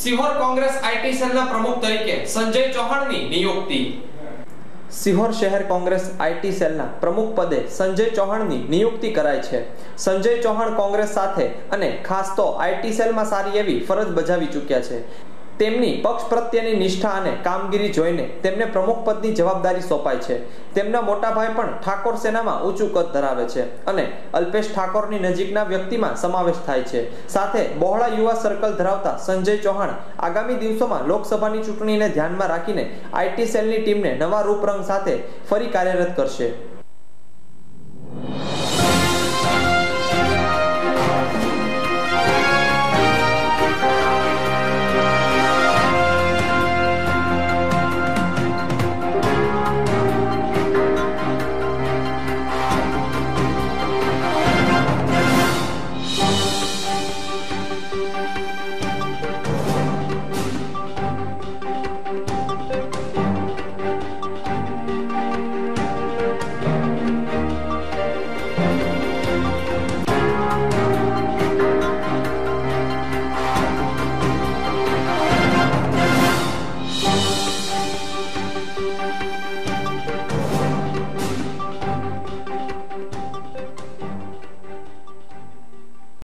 Sihor Congress IT સેલના પ્રમુખ તરીકે સંજય ચૌહાણની નિયુક્તિ। સિહોર શહેર કોંગ્રેસ આઈટી સેલના પ્રમુખ પદે સંજય ચૌહાણની નિયુક્તિ કરાઈ છે। સંજય ચૌહાણ કોંગ્રેસ સાથે અને ખાસ તો આઈટી સેલમાં સારી એવી ફરજ બજાવી ચૂક્યા છે। તેમની પક્ષ પ્રત્યેની નિષ્ઠા અને કામગીરી જોઈને તેમને પ્રમુખ પદની જવાબદારી સોંપાઈ છે। તેમના મોટા ભાઈ પણ ઠાકોર સેનામાં ઊંચું કદ ધરાવે છે અને અલ્પેશ ઠાકોરની નજીકના વ્યક્તિમાં સમાવેશ થાય છે। સાથે બહોળા યુવા સર્કલ ધરાવતા સંજય ચૌહાણ આગામી દિવસોમાં લોકસભાની ચૂંટણીને ધ્યાનમાં રાખીને આઈટી સેલની ટીમને નવા રૂપરંગ સાથે ફરી કાર્યરત કરશે।